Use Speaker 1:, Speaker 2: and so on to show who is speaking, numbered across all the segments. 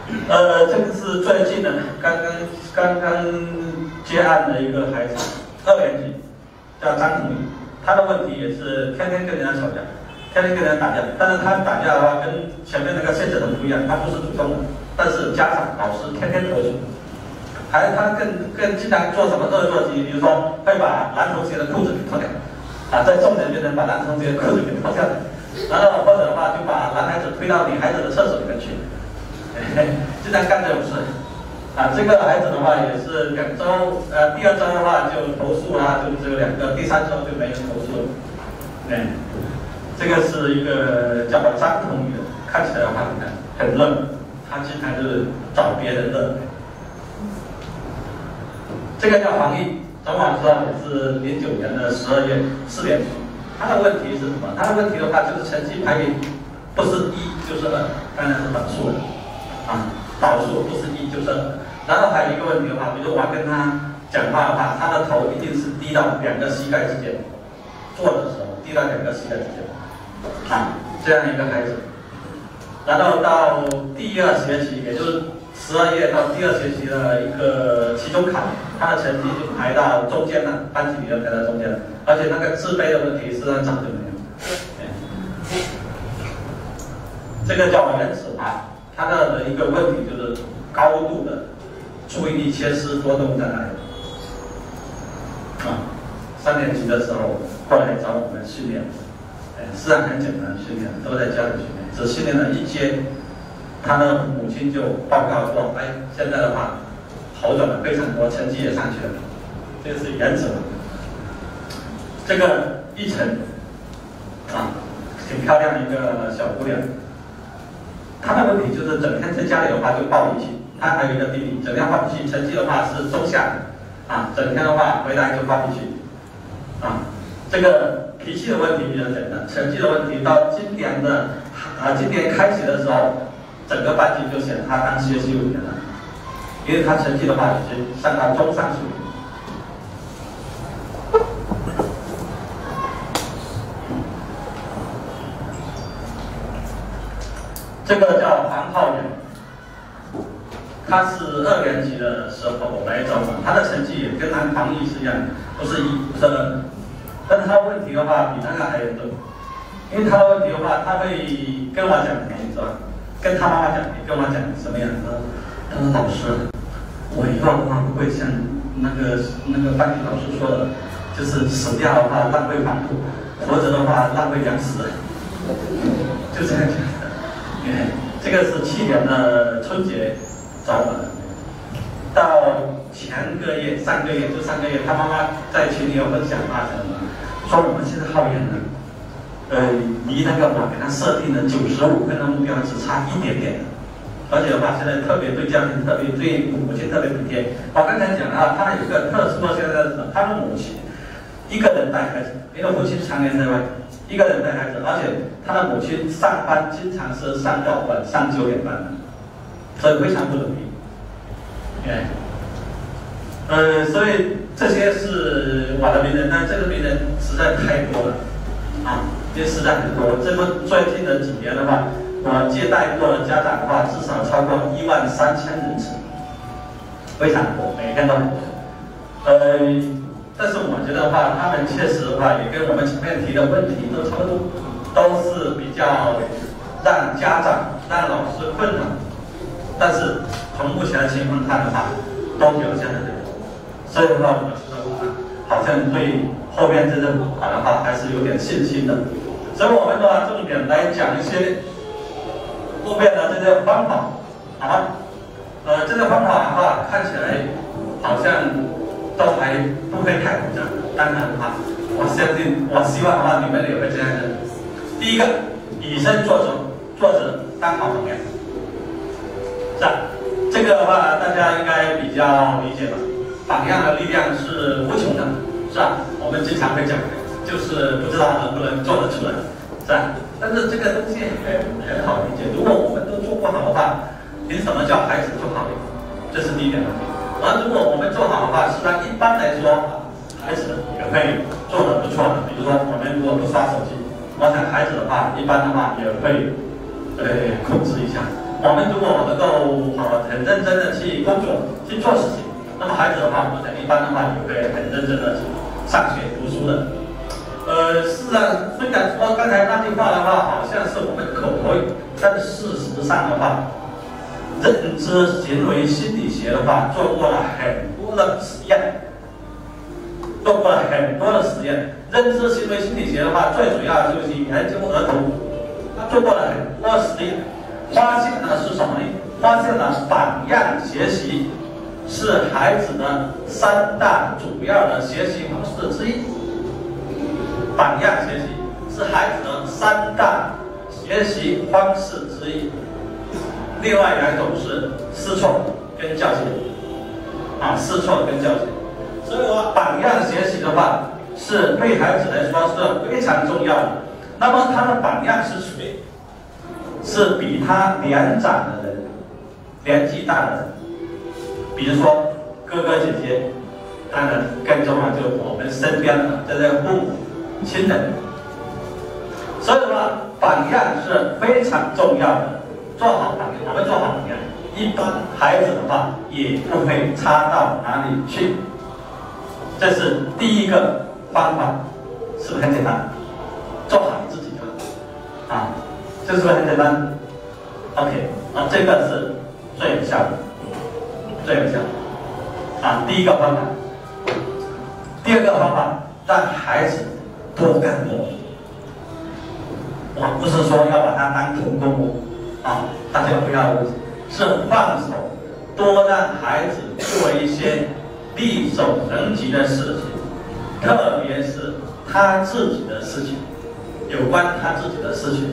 Speaker 1: 这个是最近的，刚刚接案的一个孩子，2年级，叫张同宇，他的问题也是天天跟人家吵架，天天跟人家打架，但是他打架的话跟前面那个谢子恒不一样，他不是主动的，但是家长老师天天投诉，还他更经常做什么恶作剧，比如说会把男同学的裤子给脱掉，在重点就能把男同学的裤子给脱下来，然后或者的话就把男孩子推到女孩子的厕所里面去。经常干这种事，这个孩子的话也是2周，第2周的话就投诉就只有2个，第3周就没有投诉了。这个是一个叫张同宇的，看起来的话很乐，他经常就是找别人乐。这个叫黄奕，早晚知道也是09年的12月4年级，他的问题是什么？他的问题的话就是成绩排名不是1就是2，当然是等数了。导数不是1就是2，然后还有一个问题的话，比如我跟他讲话的话，他的头一定是低到2个膝盖之间，坐的时候低到2个膝盖之间，这样一个孩子，然后到第2学期，也就是12月到第2学期的一个期中考，他的成绩就排到中间了，班级里面排到中间了，而且那个自卑的问题实际上早就没有。这个叫原子他的一个问题就是高度的注意力缺失多动在那里。3年级的时候过来找我们训练，实际上很简单，训练都在家里训练，只训练了1节，他的母亲就报告说，现在的话好转了非常多，成绩也上去了。这个是原子，这个一晨挺漂亮的一个小姑娘。他的问题就是整天在家里的话就暴脾气，他还有一个弟弟，整天发脾气，成绩的话是中下的，整天的话回来就发脾气，这个脾气的问题比较简单，成绩的问题到今年开学的时候，整个班级就选他当学习委员了，因为他成绩的话已经上到中上水平。这个叫黄浩源，他是2年级的时候来找我，他的成绩也跟黄奕是一样，不是1不是2，但是他问题的话比那个还严重，因为他的问题的话，他会跟我讲什么，你知道？跟他妈妈讲，你跟我讲什么样子？他说老师，我以后的话不会像那个班级老师说的，就是死掉的话浪费黄土，活着的话浪费粮食，就这样讲。这个是去年的春节找我的，到上个月，他妈妈在群里有分享说我们现在浩源呢，离那个我给他设定的95分的目标只差1点点，而且的话现在特别对家庭对母亲特别体贴。我刚才讲了他有一个特殊的，现在是他的母亲一个人带孩子，因为父亲常年在外。一个人带孩子，而且他的母亲上班经常是上到晚上9点半的，所以非常不容易。所以这些是我的名人，但这个名人实在太多了因为实在很多。这么最近的几年的话，我接待过的家长的话，至少超过13000人次，非常多，每天都很多。但是我觉得的话，他们确实的话，也跟我们前面提的问题都差不多，都是比较让家长、让老师困扰。但是从目前的情况看的话，都表现得很好。所以的话，我觉得好像对后面这任务的话，还是有点信心的。所以我们的话，重点来讲一些后面的这些方法，这些方法的话，看起来好像都还不会太复杂。当然我希望的话，你们也会这样的。第一个，以身作则，当好榜样，是吧？这个的话，大家应该比较理解吧？榜样的力量是无穷的，是吧？我们经常会讲，就是不知道能不能做得出来，是吧？但是这个东西很好理解。如果我们都做不好的话，凭什么叫孩子做好？这是第一点问题。而如果我们做好的话，实际上一般来说，孩子也会做得不错的。比如说，我们如果不刷手机，我想孩子的话，一般的话也会控制一下。 我们如果能够很认真的去工作去做事情，那么孩子的话，我想一般的话也会很认真的上学读书的。事实上，虽然说刚才那句话的话好像是我们口头语，但是事实上的话，认知行为心理学的话做过了很多的实验，认知行为心理学的话，最主要就是研究儿童，他做过了很多实验，发现的是什么呢？发现了榜样学习是孩子的3大主要的学习方式之一。榜样学习是孩子的3大学习方式之一。另外2种是试错跟教训，试错跟教训。所以说，榜样学习的话，是对孩子来说是非常重要的。那么他的榜样是谁？是比他年长的人，年纪大的人，比如说哥哥姐姐，当然更重要就是我们身边的这些父母亲人。所以说，榜样是非常重要的。做好榜样，我们做好榜样，一般孩子的话也不会差到哪里去。这是第一个方法，是不是很简单？做好自己就好，这是不是很简单 ？OK， 这个是最有效的，第一个方法。第二个方法，让孩子多干活。我不是说要把它当童工物大家不要误解，是放手，多让孩子做一些力所能及的事情，特别是他自己的事情，有关他自己的事情。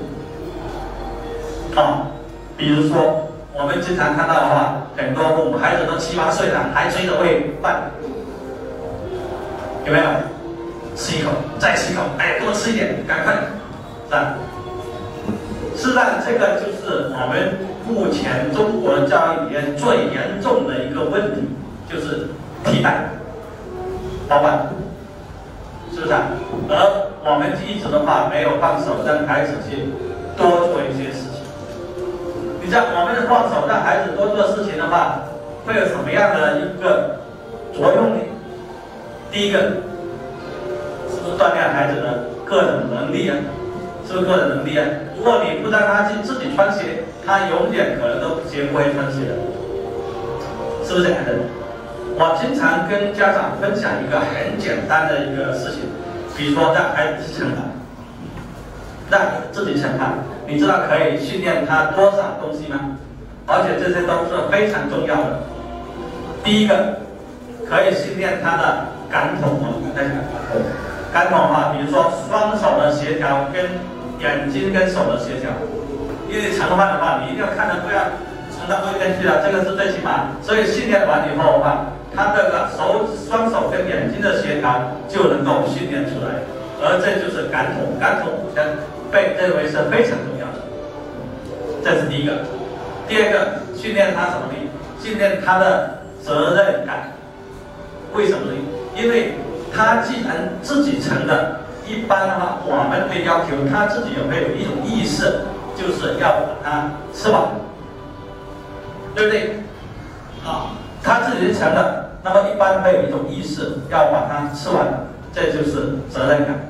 Speaker 1: 比如说我们经常看到的话，很多父母孩子都7、8岁了，还追着喂饭，有没有？吃一口，再吃一口，多吃一点，赶快，是吧？事实上，这个就是我们目前中国教育里面最严重的一个问题，就是替代、包办，是不是？而我们一直的话没有放手，让孩子去多做一些事情。你知道，我们放手让孩子多做事情的话，会有什么样的一个作用呢？第一个，是不是锻炼孩子的个人能力啊？是不是个人能力啊？如果你不让他去自己穿鞋，他永远可能都不会穿鞋的，是不是这样的？我经常跟家长分享一个很简单的一个事情，比如说让孩子去盛饭，让自己盛饭，你知道可以训练他多少东西吗？而且这些都是非常重要的。第一个，可以训练他的感统，我们刚才讲感统比如说双手的协调跟眼睛跟手的协调，因为盛饭的话，你一定要看着不要盛到一边去了，这个是最起码。所以训练完以后的话，他这个双手跟眼睛的协调就能够训练出来，而这就是感统。感统被认为是非常重要的，这是第一个。第二个，训练他什么呢？训练他的责任感。为什么呢？因为他既然自己盛的，一般的话，我们会要求他自己也会有一种意识，就是要把它吃完，对不对？他自己盛的，那么一般会有一种意识，要把它吃完，这就是责任感。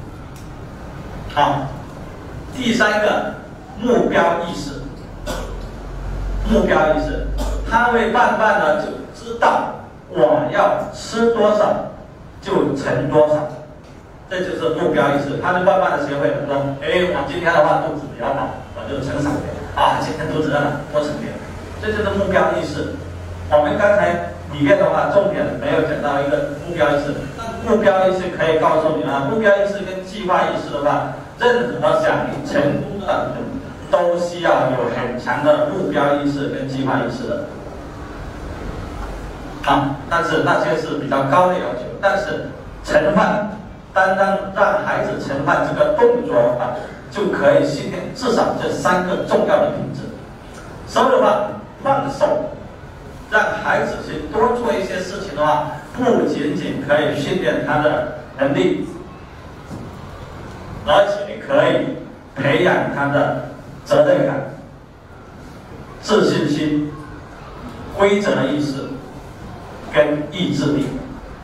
Speaker 1: 第三个，目标意识。目标意识，他会慢慢的就知道我要吃多少就盛多少，这就是目标意识。他就慢慢的学会了说，我今天的话肚子比较饱，我就盛少点今天肚子饿了多盛点，这就是目标意识。我们刚才里面的话重点没有讲到一个目标意识，目标意识可以告诉你目标意识跟计划意识的话，任何想成功的人都需要有很强的目标意识跟计划意识的但是那些是比较高的要求。但是盛饭，单单让孩子盛饭这个动作的话，就可以训练至少这3个重要的品质。所以的话，放手让孩子去多做一些事情的话，不仅仅可以训练他的能力，而且可以培养他的责任感。 自信心、规则意识跟意志力。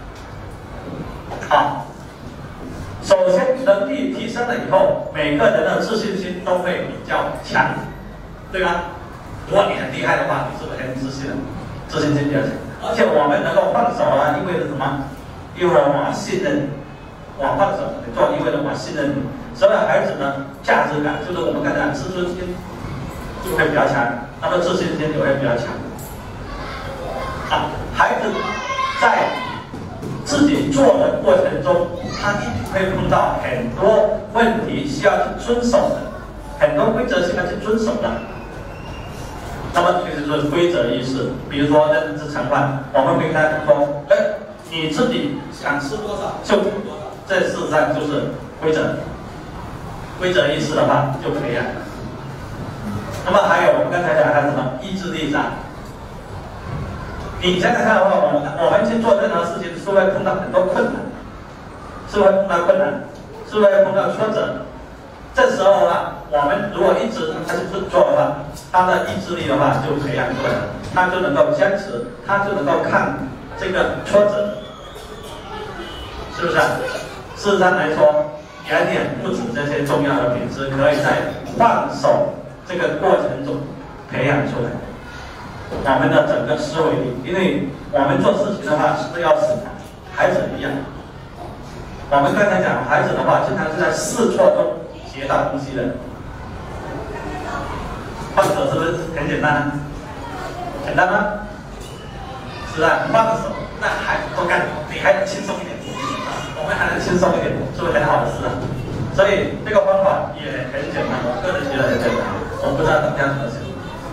Speaker 1: 好，首先能力提升了以后，每个人的自信心都会比较强，对吧？如果你很厉害的话，你是不是很自信的？自信心比较强，而且我们能够放手啊，意味着什么？意味着我信任，我放手，你做意味着我信任你。所以孩子呢，价值感就是我们刚才讲自尊心就会比较强，那么自信心也会比较强。啊，孩子在自己做的过程中，他一定会碰到很多问题需要去遵守的，很多规则需要去遵守的。那么这就是规则意识。比如说认知成换，我们会跟他说，你自己想吃多少就吃多少，这事实上就是规则。规则意识的话就培养了。那么还有我们刚才讲的什么意志力上，你想想看的话，我们去做任何事情是会碰到很多困难，是会碰到困难，是会碰到挫折。这时候啊，我们如果一直他去做的话，他的意志力的话就培养出来了，他就能够坚持，他就能够抗这个挫折，是不是啊？事实上来说，远远不止这些重要的品质，可以在放手这个过程中培养出来。我们的整个思维力，因为我们做事情的话是要使孩子一样。我们刚才讲孩子的话，经常是在试错中学到东西的。放手是不是很简单？简单吗？是啊，放手让孩子多干，你还能轻松一点，我们还能轻松一点，是不是很好的事啊？所以这个方法也很简单，我个人觉得很简单，我不知道大家怎么想。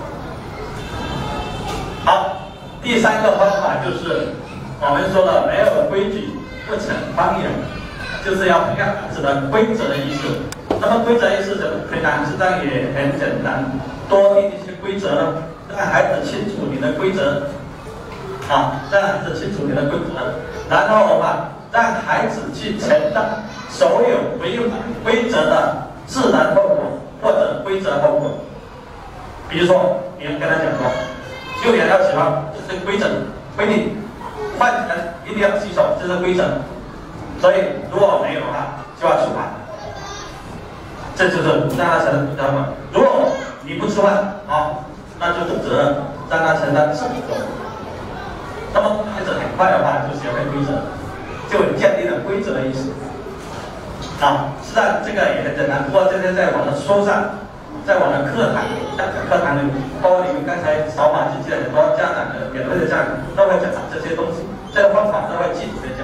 Speaker 1: 好，第三个方法就是我们说的没有规矩不成方圆，就是要培养孩子的规则意识。那么规则意识怎么培养？实际上也很简单，多定一些规则呢，让孩子清楚你的规则，让孩子清楚你的规则，然后的话，让孩子去承担所有违反规则的自然后果或者规则后果。比如说，你跟他讲过，6点要起床，这是规则规定，饭前一定要洗手，这是规则。所以如果没有的话，就要处罚。这就是让他承担规则后果。如果你不吃饭，那就是责任，让他承担自己的责任。那么孩子很快的话就学会规则，就建立了规则意识。实际上这个也很简单，不过这些在我的书上，在我的课堂里，包括你们刚才扫码进去的很多家长的免费的家长都会讲这些东西，这个方法都会具体的讲。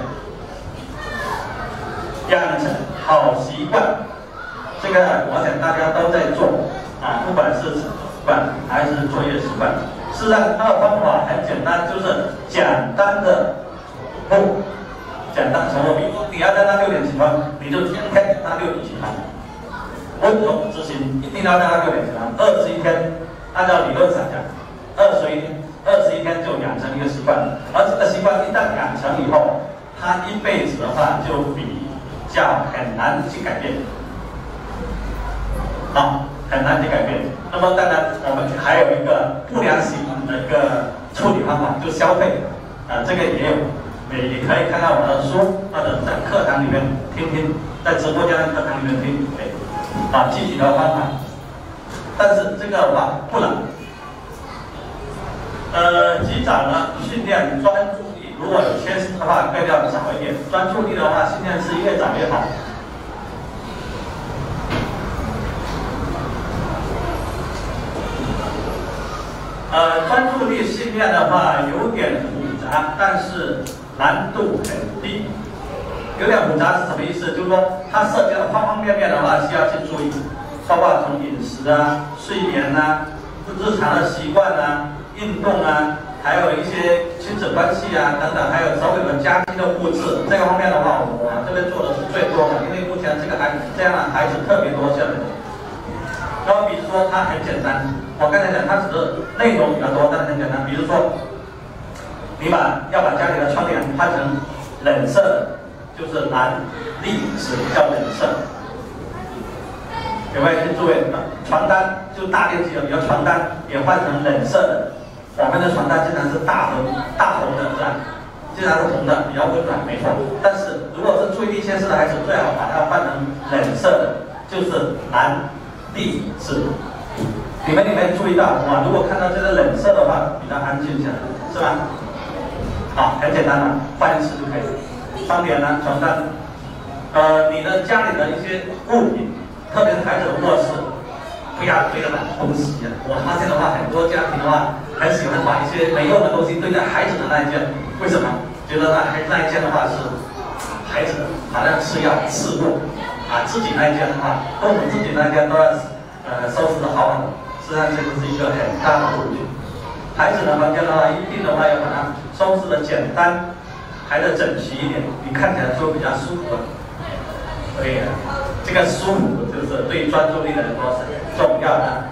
Speaker 1: 养成好习惯，这个我想大家都在做不管是习惯还是作业习惯。事实上，它的方法很简单，就是简单的简单承诺。比如说你要让他6点起床，你就天天让他6点起床，温柔执行，一定要让他6点起床。21天，按照理论上讲，21天就养成一个习惯，而这个习惯一旦养成以后，他一辈子的话就比较很难去改变。很难去改变。那么当然，我们还有一个不良习惯的一个处理方法，就是消费。这个也有，也可以看看我的书，或者在课堂里面听听，在直播间的课堂里面听，具体的方法。但是这个的话不难。及早呢训练专注力，如果有缺失的话，更要早一点。专注力的话，训练是越早越好。专注力训练的话有点复杂，但是难度很低。有点复杂是什么意思？就是说它涉及到方方面面的话需要去注意，包括从饮食睡眠日常的习惯运动还有一些亲子关系等等，还有所有的家庭的布置，这个方面的话，我这边做的是最多的，因为目前这样的孩子特别多下来。然后比如说它很简单，我刚才讲它只是内容比较多，但是很简单。比如说，你要把家里的窗帘换成冷色的，就是蓝绿紫叫冷色。有没有去注意？ 床单就大面积的，比如床单也换成冷色的。我们的床单经常是大红的，是吧？经常是红的，比较温暖，没错。但是如果是注意力缺失的孩子，最好把它换成冷色的，就是蓝、绿、紫。你们注意到啊？如果看到这个冷色的话，比较安静下来，是吧？好，很简单的，换一次就可以了。方便呢，床单。你的家里的一些物品，特别是孩子的卧室，不要堆得满东西啊！我发现的话，很多家庭的话，很喜欢把一些没用的东西堆在孩子的那一间。为什么？觉得孩子那一间的话是孩子的，好像是要次过啊。自己那一间的话，父母自己那一间都要收拾得好好的。实际上这个是一个很大的误区。孩子的房间的话，一定的话要把它收拾的简单，还得整齐一点，你看起来就比较舒服。所以这个舒服就是对专注力的人说是重要的。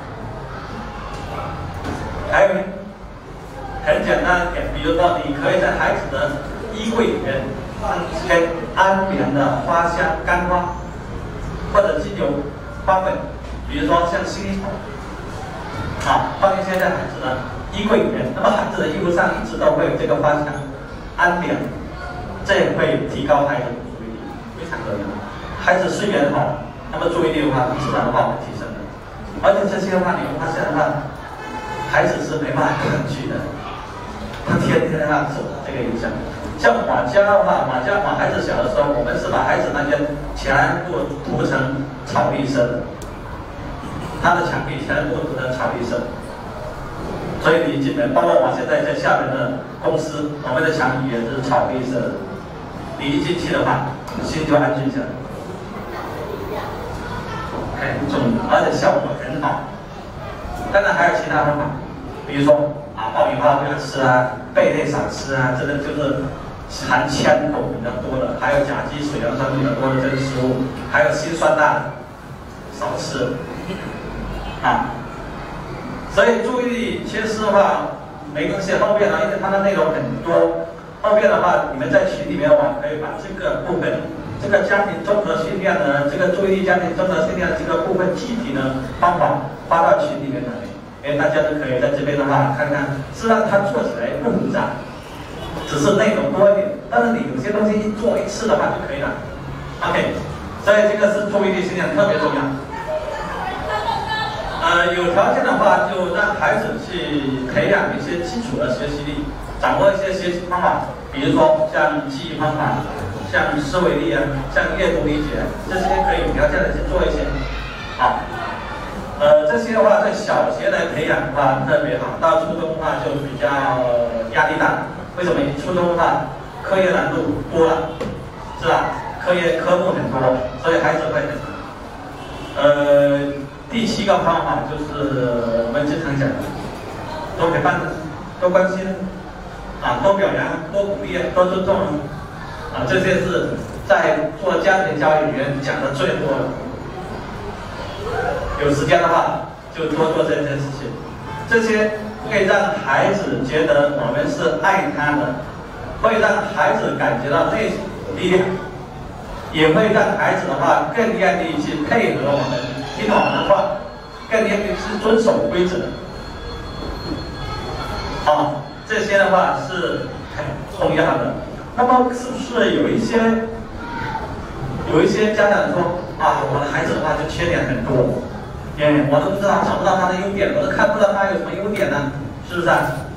Speaker 1: 还有很简单一点，比如说你可以在孩子的衣柜里面放一些安眠的花香干花，或者精油花粉，比如说像薰衣草，放一些在孩子的衣柜里面，那么孩子的衣服上一直都会有这个花香安眠，这也会提高孩子的注意力，非常重要。孩子睡眠好，那么注意力的话，自然的话会提升的。而且这些的话，你会发现的话，孩子是没办法抗拒的，他天天受这个影响。像我家的话，我孩子小的时候，我们是把孩子那边全部涂成草绿色的，他的墙壁全部涂成草绿色。所以你一进门，包括我现在在下面的公司，我们的墙壁也是草绿色的。你一进去的话，心就安静下来。很重要，而且效果很好。当然还有其他方法，比如说爆米花不要吃啊，贝类少吃啊，这个就是含铅汞比较多的，还有甲基水杨酸比较多的这个食物，还有辛酸钠少吃啊。所以注意力缺失的话没关系，后面因为它的内容很多，后面的话你们在群里面我可以把这个部分。这个家庭综合训练的这个注意力家庭综合训练的这个部分具体的方法发到群里面来，大家都可以在这边的话看看，是让它做起来不复杂，只是内容多一点，但是你有些东西做一次的话就可以了。OK， 所以这个是注意力训练特别重要。有条件的话就让孩子去培养一些基础的学习力，掌握一些学习方法，比如说像记忆方法。像思维力啊，像阅读理解，这些可以有条件的去做一些，这些的话在小学来培养的话特别好，到初中的话就比较压力大。为什么？初中的话课业难度多了，是吧？科目很多，所以孩子会很难。第7个方法就是我们经常讲的，多陪伴，多关心，多表扬，多鼓励，多尊重。这些是在做家庭教育里面讲的最多的。有时间的话，就多做这件事情。这些会让孩子觉得我们是爱他的，会让孩子感觉到内心有力量，也会让孩子的话更愿意去配合我们，听我们的话，更愿意去遵守规则。这些的话是很重要的。那么是不是有一些家长说我的孩子的话就缺点很多，我都不知道找不到他的优点，我都看不到他有什么优点呢？是不是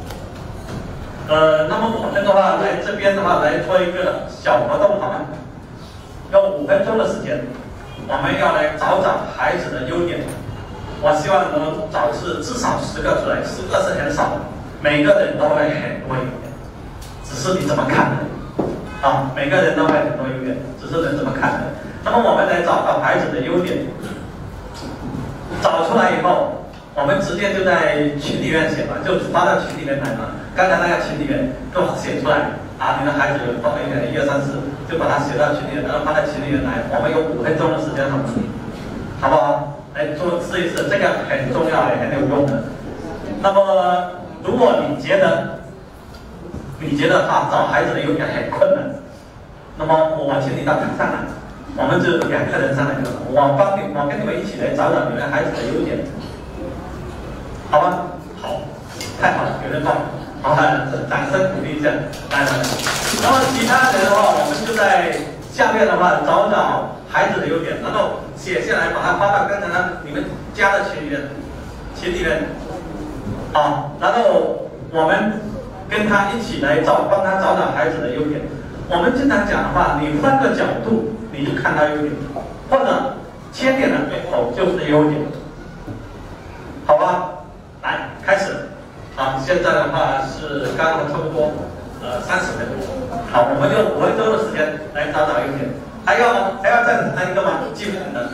Speaker 1: 那么我们的话来这边的话来做一个小活动好吗？用5分钟的时间，我们要来找孩子的优点。我希望能找至少10个出来，10个是很少的，每个人都会很多优点，只是你怎么看的。每个人都会很多优点，只是人怎么看的。那么我们来找到孩子的优点，找出来以后，我们直接就在群里面写嘛，就发到群里面来嘛。刚才那个群里面都写出来你的孩子有多少优点，1、2、3、4，就把它写到群里面，然后发到群里面来。我们有5分钟的时间，好不好？来试一试，这个很重要也很有用的。那么，如果你觉得找孩子的优点很困难，那么我请你到台上来， 我们就2个人上来，我跟你们一起来找找你们孩子的优点，好吗？好，太好了，有人报，好，掌声鼓励一下，来。那么其他人的话，我们就在下面的话找找孩子的优点，然后写下来，把它发到刚才你们加的群里面，啊，然后我们跟他一起来帮他找找孩子的优点。我们经常讲的话，你换个角度，你就看到优点，或者缺点的背后就是优点，好吧？来，开始。好，现在的话是刚刚差不多30分，好，我们用5分钟的时间来找找优点。还要再谈一个吗？基本的。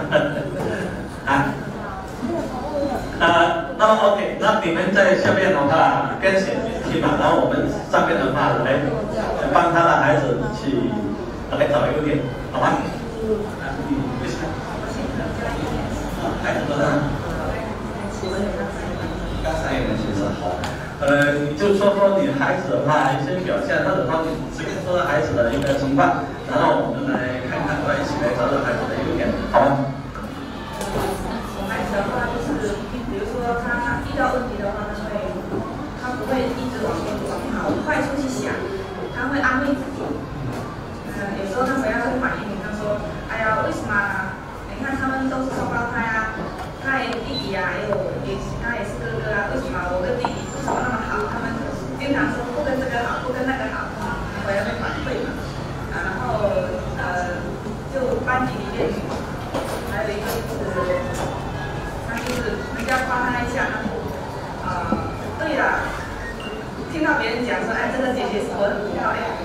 Speaker 1: 那么 OK， 那你们在下面的话边写边听嘛，然后我们上面的话来帮他的孩子去来找优点，好吗？为什么？孩子多大？刚才有人写说好，你就说你孩子的话一些表现，或者说你随便说孩子的一个情况，然后我们来看看，一起来找找孩子的优点，好吗？
Speaker 2: 孩子的话就是，比如说他遇到问题的话，他不会一直往坏处去想，他会安慰自己。有时候他回来会反映，他说：“哎呀，为什么啊？你看他们都是双胞胎啊，他弟弟啊，他也是哥哥啊，为什么我跟弟弟为什么那么好？他们经常说不跟这个好，不跟那个好，回来会反馈嘛。然后就班级里面还有一个就是人家夸他一下，对了，听到别人讲说，哎，这个姐姐是我很漂亮，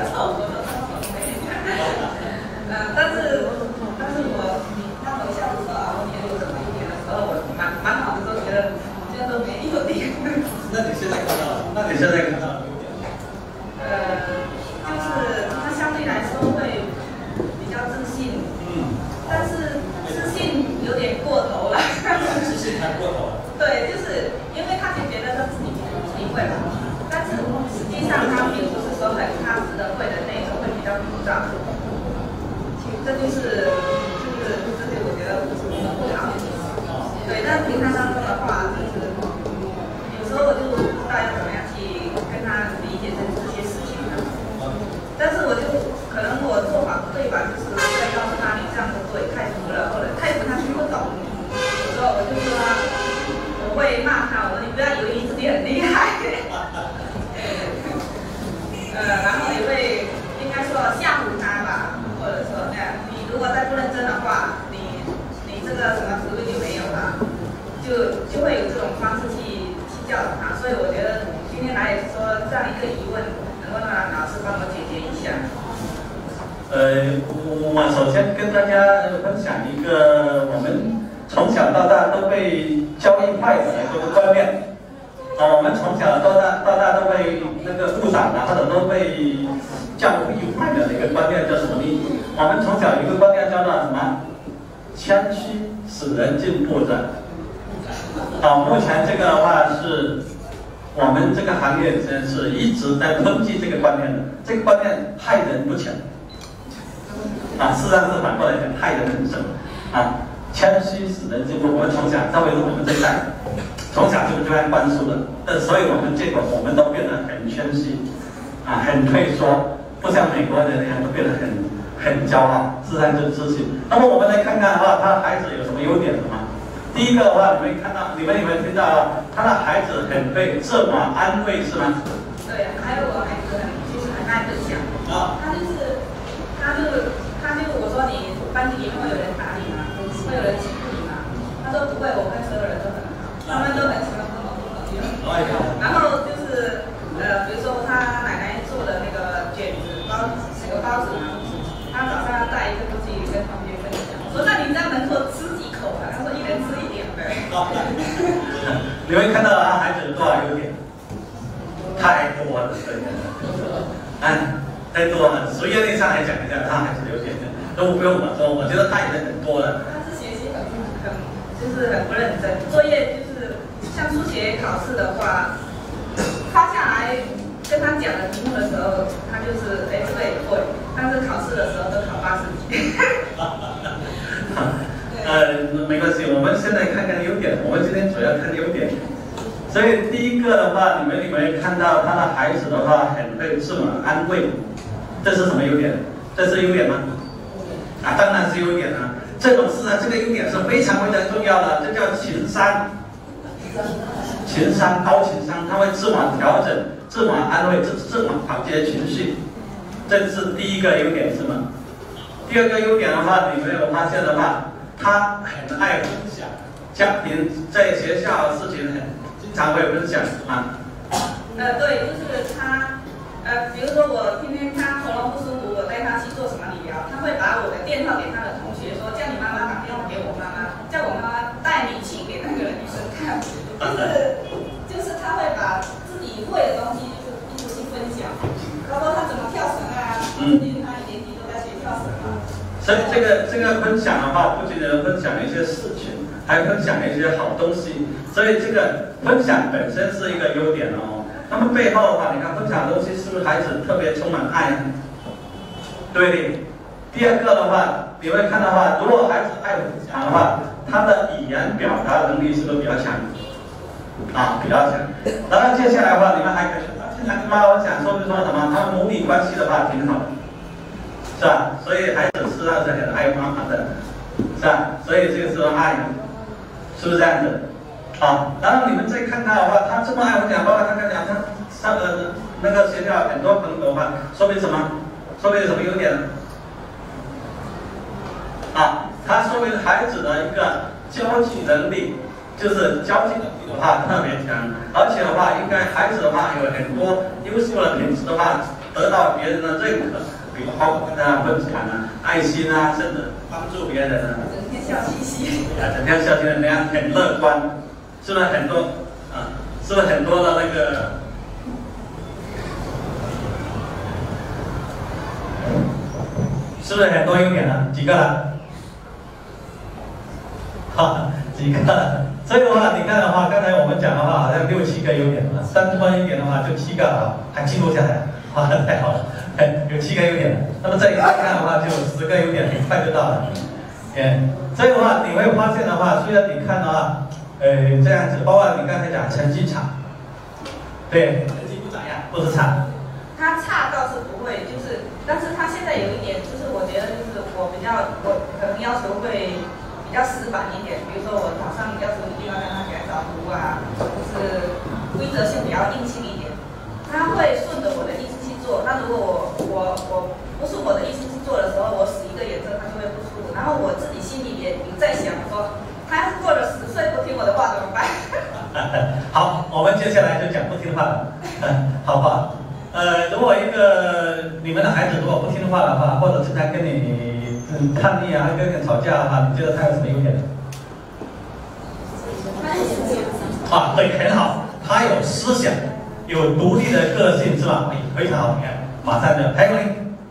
Speaker 2: 但是我当我下午说啊，我也有这么一点的时候，我蛮好的，都觉得这样都没有点。
Speaker 1: 那你现在看到了？
Speaker 2: 就是他相对来说会比较自信，但是自信有点过头了。
Speaker 1: 自信太过头了。对，
Speaker 2: 就是因为他就觉得他自己会嘛，但是实际上他并不是说他会的那种会比较枯燥。这就是我觉得不好的地方。对，但平常当中的话，就是有时候我就不知道要怎么样去跟他理解这些事情的。但是我就可能我做法不对吧，就是在告诉他你这样不对，太服了，或者太服他听不懂。有时候我就说我会骂他，我说你不要以为你自己很厉害。然后也会应该说吓唬他吧。或者说，你如果再不认真的话，你这个什么职位就没有了，就会有这种方式去教导他。所以我觉得今天来也是说这样一个疑问，能够让老师帮我解决一下。
Speaker 1: 我首先跟大家分享一个我们从小到大都被教育坏的一个观念。我们从小到大都被那个误导的，或者都被教育坏的一个观念叫什么呢？我们从小有一个观念叫做什么？谦虚使人进步的。目前这个的话是我们这个行业是一直在抨击这个观念的，这个观念害人不浅。事实上是反过来讲，害人很深。谦虚使人进步，我们从小，特别是我们这一代。从小就这样灌输的，所以我们结果我们都变得很谦虚，很退缩，不像美国人那样都变得很骄傲，自然就自信。那么我们来看看的话，他孩子有什么优点的吗？第一个的话，你们看到，你们有没有听到他的孩子很会自我安慰，是吗？
Speaker 2: 对，还有我孩子就是很爱分享。他就我说你班级里面会有人打你吗？会有人欺负你吗？他说不会，我跟所有人都很好。他们都很喜欢跟我做朋友，然后就是比如说他奶奶做的那个卷子包子嘛，他早上要带一个过去跟同学分享。我说那你这样能够吃几口啊？他说一人吃一点呗。
Speaker 1: 你会看到他孩子有多少优点？太多了，对。太多了。从业内上来讲一下他孩子的优点，都不用我说，我觉得他已经很多了。
Speaker 2: 他是学习就是很不认真，作业就是像数学考试的话，发下来跟他讲的题目的时候，他就是这个也会，但是考试的时候都考80几。
Speaker 1: 没关系，我们现在看看优点。我们今天主要看优点。所以第一个的话，你们有没有看到他的孩子的话很会自我安慰？这是什么优点？这是优点吗？啊，当然是优点了。这种事呢，这个优点是非常非常重要的，这叫情商。情商，高情商，他会自我调整、自我安慰、自我调节情绪。这是第一个优点，是吗？第二个优点的话，你没有发现的话，他很爱分享，家庭在学校的事情经常会分享啊。
Speaker 2: 对，就是他，比如说我今天他喉咙不舒服，我带他去做什么理疗，他会把我的电话给他的同学说，叫你妈妈打电话给我妈妈，叫我妈妈带你去给那个医生看，就是他会把自己会的东西就是一直去分享，包括他怎么跳绳啊，因为他年级都在学跳绳啊。
Speaker 1: 所以这个分享的话，不仅能分享一些事情，还分享一些好东西。所以这个分享本身是一个优点哦。那么背后的话，你看分享的东西是不是孩子特别充满爱呢？对的。第二个的话，你会看到的话，如果孩子爱分享的话，他的语言表达能力是不是比较强？啊，比较强。然后接下来的话，你们还可以经常跟妈妈讲，说什么，他们母女关系的话挺好的，是吧？所以孩子实际上是很爱妈妈的，是吧？所以这个是爱，是不是这样子？好，然后你们再看他的话，他这么爱分享，包括他跟讲他上的那个学校很多朋友的话，说明什么？说明什么优点呢？啊，他说明孩子的一个交际能力，就是交际能力的话特别强，而且的话，应该孩子的话有很多优秀的品质的话，得到别人的认可，比如包括跟大家分享啊、爱心啊，甚至帮助别人啊。
Speaker 2: 整天笑嘻嘻。
Speaker 1: 啊，整天笑嘻嘻，人家很乐观，是不是很多啊？是不是很多的那个？是不是很多优点呢？几个了？好，几个。所以的话，你看的话，刚才我们讲的话，好像6、7个优点了，3多一点的话就7个啊，还记录下来，哇，太好了，有7个优点了。那么再看的话，就10个优点，很快就到了。所以的话，你会发现的话，虽然你看的话，这样子，包括你刚才讲成绩差，对，成绩不咋样，不是差。
Speaker 2: 他差倒是不会，就是，但是他现在有一点，就是我觉得就是我可能要求会比较死板一点，比如说我早上要求一定要跟他起来早读啊，就是规则性比较硬性一点，他会顺着我的意思去做。那如果我不是我的意思去做的时候，我使一个眼色，他就会不舒服。然后我自己心里也在想说，他要是过了10岁不听我的话怎么办？
Speaker 1: 好，我们接下来就讲不听话了，好不好？如果你们的孩子如果不听话的话，或者经常跟你叛逆啊，跟你吵架的话，你觉得他有什么优点？啊，对，很好，他有思想，有独立的个性，是吧？非常好，马上就还有呢。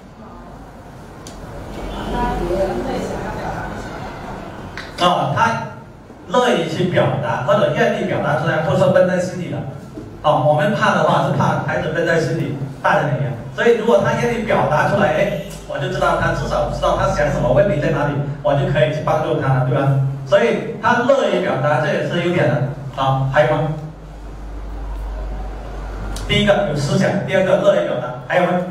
Speaker 1: 啊，他乐意去表达，或者愿意表达出来，不是闷在心里的。哦，我们怕的话是怕孩子闷在心里，大人一样。所以如果他愿意表达出来，我就知道他至少知道他想什么，问题在哪里，我就可以去帮助他了，对吧？所以他乐意表达，这也是优点的。好，还有吗？第一个有思想，第二个乐意表达，还有吗？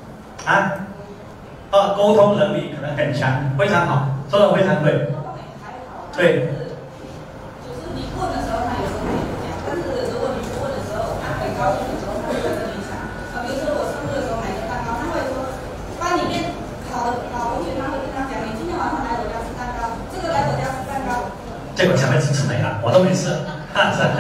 Speaker 1: 沟通能力可能很强，非常好，说的非常对。对。
Speaker 2: 就是你问的时候，他有时候会讲，但是如果你不问的时候，他很高兴的时候，他会跟着你讲。比如说我生日的时候买个蛋糕，他会说，班里面好同学，他会跟他讲，你今天晚上来我家吃蛋糕，这个来我家吃蛋糕。
Speaker 1: 这个小孩子吃没了，我都没吃。
Speaker 2: 好像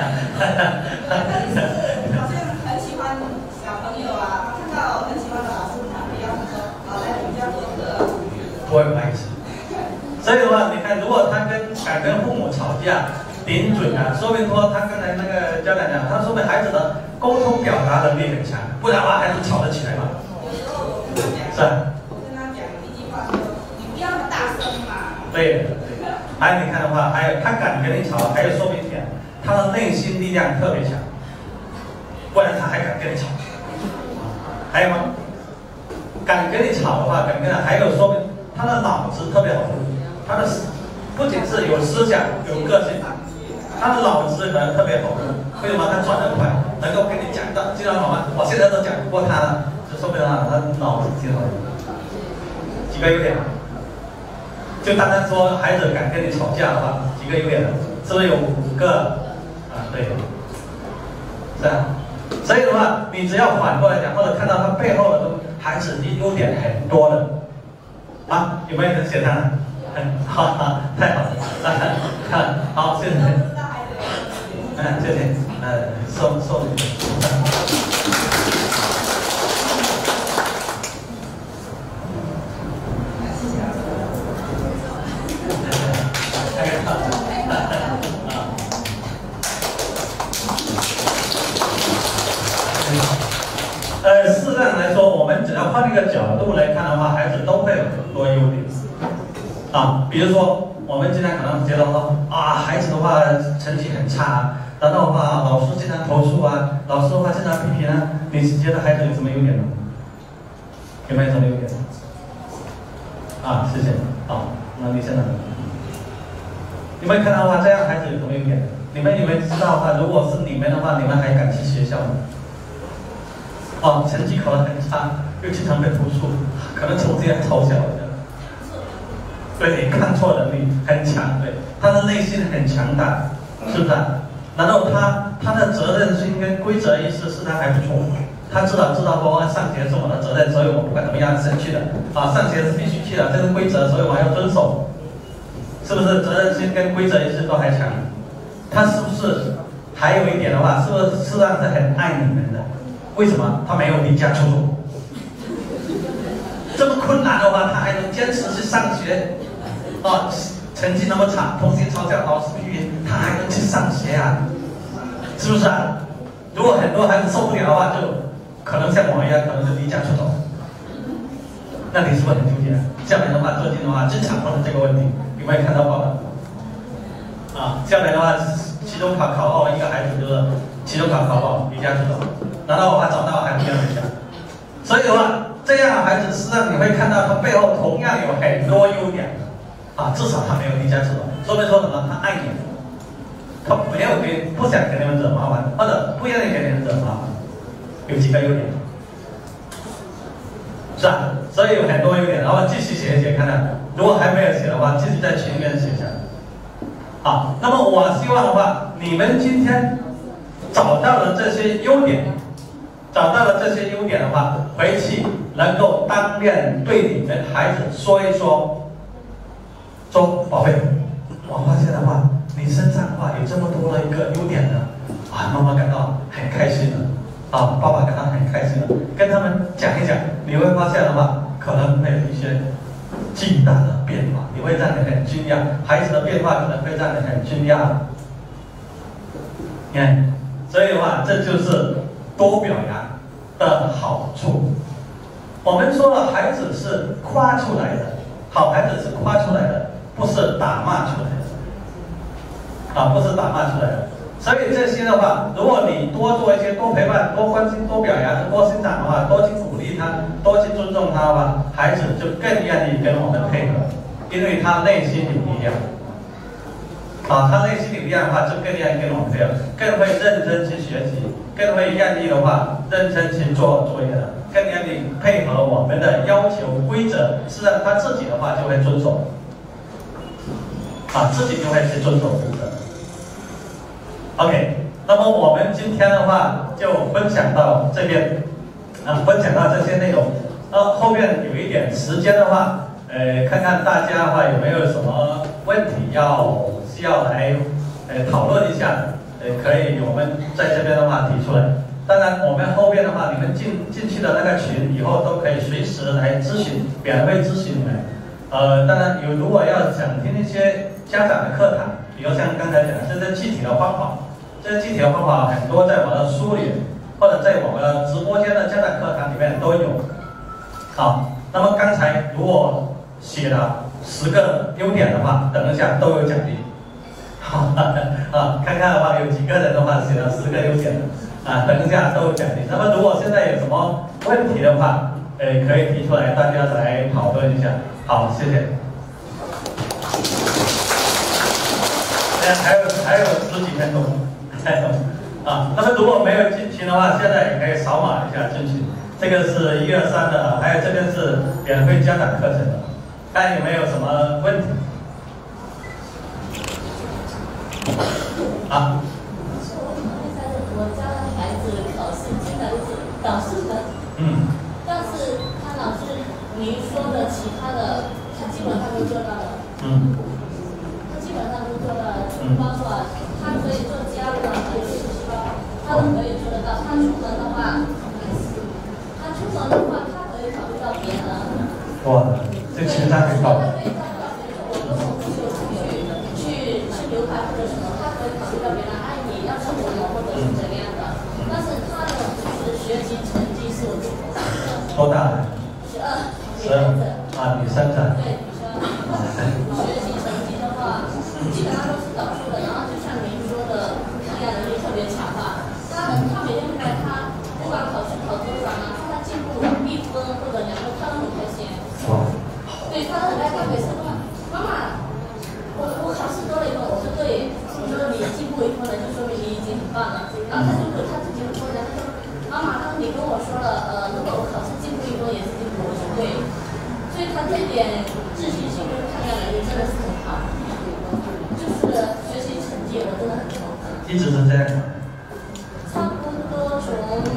Speaker 2: 很喜欢小朋友啊，他看到很喜欢的老师，他会邀请说，好来我们家做客。
Speaker 1: 不会不爱吃。所以的话，你看，如果他敢跟父母吵架，顶准啊，说明说他刚才那个家长讲，他说明孩子的沟通表达能力很强，不然的话孩子吵得起来嘛。
Speaker 2: 有时候我跟他讲，
Speaker 1: 是啊，
Speaker 2: 我跟他讲一句话说，你不要那么大声嘛。
Speaker 1: 对。还有你看的话，还有他敢跟你吵，还有说明点，他的内心力量特别强，不然他还敢跟你吵。还有吗？敢跟你吵的话，敢跟他，还有说明他的脑子特别好，他的不仅是有思想、有个性，他的脑子可能特别好，为什么？他转得快，能够跟你讲到，经常好吗？我现在都讲不过他了，就说明他脑子挺好的。几个优点？就单单说孩子敢跟你吵架的话，几个优点？是不是有5个？啊，对，是啊。所以的话，你只要反过来讲，或者看到他背后的孩子的优点很多的，啊，有没有人写他？好，太好了，好，谢谢。谢谢，送你。事实上来说，我们只要换一个角度来看的话，孩子都会有很多优点。啊，比如说，我们经常可能觉得说，啊，孩子的话成绩很差，然后的话老师经常投诉啊，老师的话经常批评啊，你觉得孩子有什么优点呢？有没有什么优点？啊，谢谢。好，那你现在，你们看到的话，这样孩子有什么优点？你们有没有知道的话，如果是你们的话，你们还敢去学校吗？哦，成绩考得很差，又经常被投诉，可能成绩还嘲笑的。对，抗挫能力很强，对，他的内心很强大，是不是？然后他的责任心跟规则意识是他还不错，他知道说上学是我的责任，所以我不管怎么样是去的，啊，上学是必须去的，这个规则，所以我要遵守，是不是？责任心跟规则意识都还强，他是不是？还有一点的话，是不是实际上是很爱你们的？为什么？他没有离家出走，这么困难的话，他还能坚持去上学。哦，成绩那么差，同学嘲笑，老师批评，他还能去上学啊？是不是啊？如果很多孩子受不了的话，就可能像我一样，可能就离家出走。那你是不是很纠结？下面的话，最近的话，经常碰到这个问题，有没有看到报道？啊，下面的话，期中考考爆，一个孩子就是期中考考爆，离家出走，然后的话找到还不要回家。所以的话，这样的孩子，实际上你会看到他背后同样有很多优点。啊，至少他没有离家出走，说明说什么？他爱你，他没有不想给你们惹麻烦，或者不愿意给你们惹麻烦，有几个优点，是吧？所以有很多优点，然后继续写一写看看，如果还没有写的话，继续在群里面写一下。好，那么我希望的话，你们今天找到了这些优点，的话，回去能够当面对你们孩子说一说。说宝贝，我发现的话，你身上的话有这么多的一个优点呢，啊，妈妈感到很开心的，啊，爸爸感到很开心的，跟他们讲一讲，你会发现的话，可能会有一些巨大的变化，你会让你很惊讶，孩子的变化可能会让你很惊讶。你看，所以的话，这就是多表扬的好处。我们说了，孩子是夸出来的，好孩子是夸出来的。不是打骂出来的，啊，不是打骂出来的。所以这些的话，如果你多做一些，多陪伴、多关心、多表扬、多欣赏的话，多去鼓励他，多去尊重他的话，孩子就更愿意跟我们配合，因为他内心有力量。啊，他内心有力量的话，就更愿意跟我们配合，更会认真去学习，更会愿意的话认真去做作业的，更愿意配合我们的要求规则，是让他自己的话就会遵守。啊，自己就会去遵守规则。OK， 那么我们今天的话就分享到这边，分享到这些内容。后面有一点时间的话，看看大家的话有没有什么问题需要来讨论一下，可以我们在这边的话提出来。当然，我们后面的话，你们进去的那个群以后都可以随时来咨询，免费咨询你们。当然如果要想听一些家长的课堂，比如像刚才讲的这些具体的方法，很多在我的书里或者在我的直播间的家长课堂里面都有。好，那么刚才如果写了10个优点的话，等一下都有奖励。好，看看的话有几个人的话写了10个优点的，等一下都有奖励。那么如果现在有什么问题的话，可以提出来，大家来讨论一下。好，谢谢。 还有10几分钟，还有啊。那么如果没有进群的话，现在也可以扫码一下进群。这个是1、2、3的，还有这边是免费家长课程的，看有没有什么问题？啊？
Speaker 3: 我家的孩子考试经常是导师的，但是他老师您说的其他的，他基本上都做到了，他基本上都做到了，包括他可以做家务，可以做书包，他都可以做得到。他出门的话，他可以考虑到别人。
Speaker 1: 哇，这情商很高。
Speaker 3: 去留牌或者什么，他可以考虑到别人，哎，你要生活或者是怎样的。但是他的就是学习成绩是我最高的。
Speaker 1: 多大？12啊，女生的。
Speaker 3: 对，女生。学习成绩的话，基本上都是导数的。然后就像您说的，抗压能力特别强吧。他每天回来，他不管考试考多少呢，他进步1分或者2分，他都很开心。对，他都很爱他每次问妈妈。我考试多了1分，我说对，我说你进步1分了，就说明你已经很棒了。然后他自己会说的，他说妈妈，当时你跟我说了，如果我考试进步1分也是进步，我说对。所以他这点自信心跟抗压能力真的是很好，就是学习成绩我真的很头疼。
Speaker 1: 一直是这样。
Speaker 3: 差不多从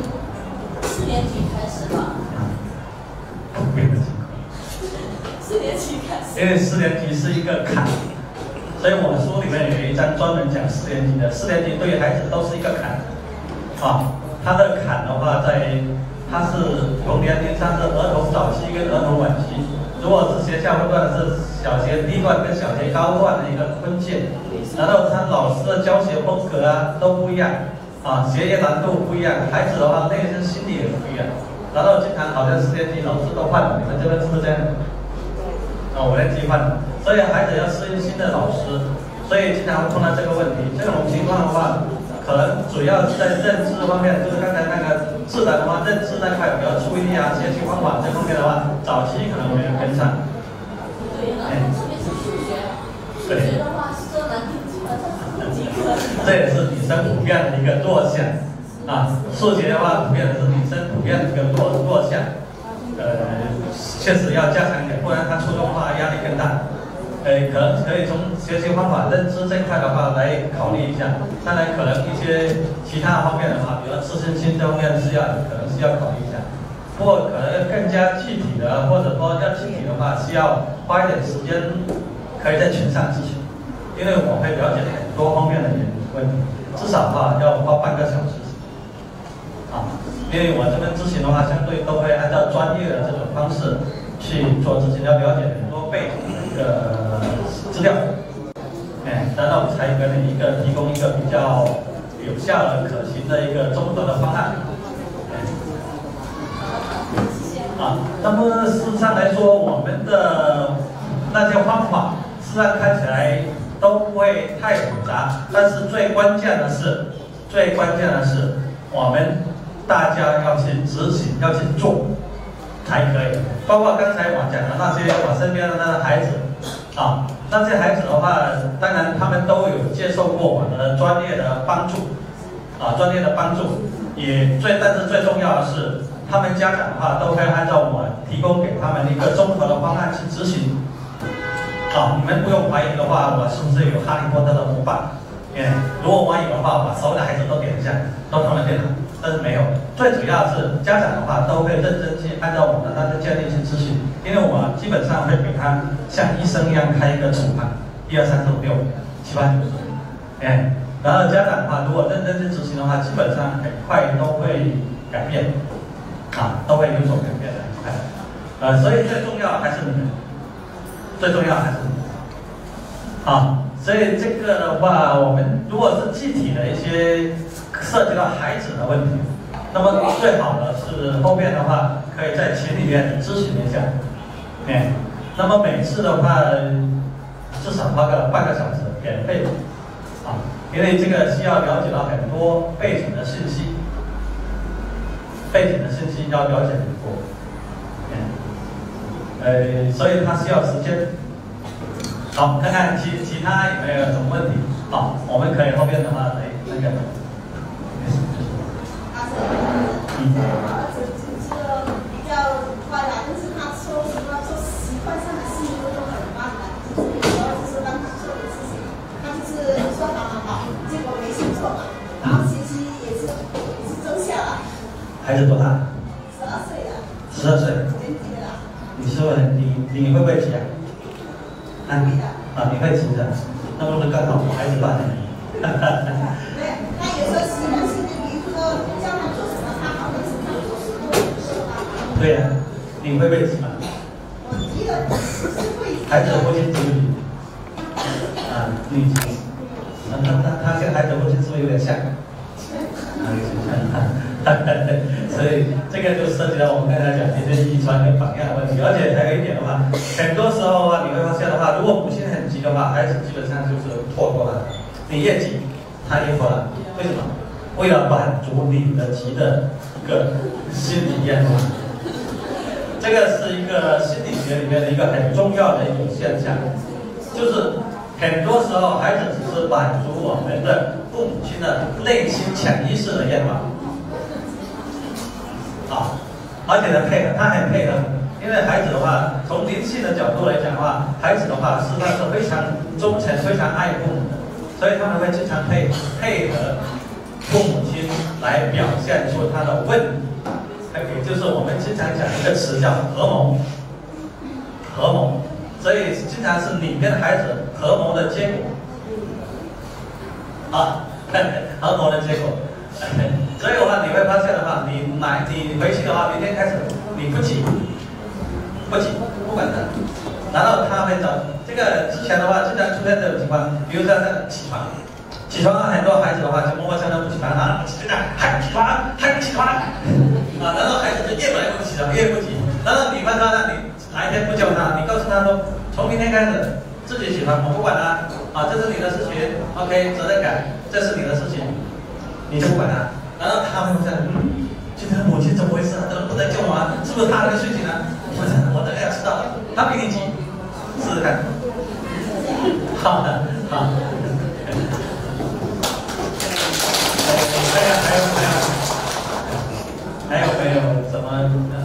Speaker 3: 4年级开始吧。4年级开始。因为
Speaker 1: 4年级是一个坎。所以我书里面有一章专门讲4年级的，4年级对于孩子都是一个坎，他的坎的话它是从年龄上是儿童早期跟儿童晚期，如果是学校分段是小学低段跟小学高段的一个分界，然后他老师的教学风格都不一样，学业难度不一样，孩子的话内心心理也不一样，然后经常好像4年级老师都换了，你们这边是不是这样？5年级换了。所以孩子要适应新的老师，所以经常会碰到这个问题。这种情况的话，可能主要是在认知方面，就是刚才那个自然的话，认知那块，比如注意力学习方法这方面的话，早期可能没有跟上。
Speaker 3: 对，特别是数学的话，说难听基本上是及格。
Speaker 1: 这也是女生普遍的一个弱项数学的话，普遍是女生普遍的一个弱项。确实要加强一点，不然他初中的话压力更大。可以从学习方法、认知这块的话来考虑一下。当然，可能一些其他方面的话，比如自信心这方面可能是要考虑一下。不过可能更加具体的，或者说要具体的话，需要花一点时间，可以在群上咨询，因为我会了解很多方面的问题，至少的话要花半个小时。因为我这边咨询的话，相对都会按照专业的这种方式去做咨询，要了解很多背景的一个资料，然后才可能提供一个比较有效的、可行的一个综合的方案。那么事实上来说，我们的那些方法，实际上看起来都不会太复杂，但是最关键的是，我们大家要去执行，要去做，才可以。包括刚才我讲的那些我身边的那些孩子，那些孩子的话，当然他们都有接受过我的专业的帮助，但是最重要的是，他们家长的话都会按照我提供给他们一个综合的方案去执行。你们不用怀疑的话，我是不是有哈利波特的模板？如果我有的话，把所有的孩子都点一下，都放在电脑。但是没有，最主要是家长的话都会认真去按照我的那个建议去咨询，因为我基本上会给他像医生一样开一个处方，1、2、3、4、5、6、7、8，然后家长的话如果认真去执行的话，基本上很快都会改变，都会有所改变的，所以最重要还是你们，所以这个的话，我们如果是具体的一些涉及到孩子的问题，那么最好的是后面的话可以在群里面咨询一下，那么每次的话至少花个半个小时免费，因为这个需要了解到很多背景的信息，要了解很多，所以它需要时间。 好，看看其他有没有什么问题？好，我们可以后面的话来那个。
Speaker 4: 比较快啦，但是他说实话，做习惯上的事情都很慢的，就是有时候就是让他做的事情，他就是说好，结果没去做嘛，然后学习也是中下来。
Speaker 1: 孩子多大
Speaker 4: 12岁了。
Speaker 1: 12岁。
Speaker 4: 年纪了。
Speaker 1: 你说你会不会骑啊？你会骑的，那不是刚好我孩子办的。
Speaker 4: 对，那有时候习惯性的，比如说叫他做什么，他好像是这样做事都说他。对
Speaker 1: 呀，你会不会骑吗？
Speaker 4: 我骑的是会。
Speaker 1: 孩子的父亲骑不骑？你骑。他跟孩子的父亲是不是有点像？所以这个就涉及到我们刚才讲的这遗传跟榜样的问题，而且还有一点的话，很多时候啊，你会发现的话，如果母亲很急的话，孩子基本上就是拖拖了。你越急，他越拖了。为什么？为了满足你的急的一个心理愿望。这个是一个心理学里面的一个很重要的一种现象，就是很多时候孩子只是满足我们的父母亲的内心潜意识的愿望。而且呢他很配合，因为孩子的话，从灵性的角度来讲的话，孩子的话实际上是非常忠诚、非常爱父母的，所以他们会经常配合父母亲来表现出他的问题。也就是我们经常讲一个词叫合谋，所以经常是你跟孩子合谋的结果，合谋的结果。所以的话，你会发现的话，你回去的话，明天开始你不急，不管他，然后他会找这个之前的话，经常出现这种情况，比如说起床很多孩子的话就默默相当不起床还不起床，然后孩子就越来越不起床，越不起，然后你问他呢，你哪一天不教他，你告诉他说，从明天开始自己起床，我不管他，这是你的事情 ，OK， 责任感，这是你的事情。你就不管他，然后他会在今天的母亲怎么回事啊？怎么不在救我啊？是不是他那个事情啊？我大概要知道了，他比你急，试试看。好的，好。还有没有什么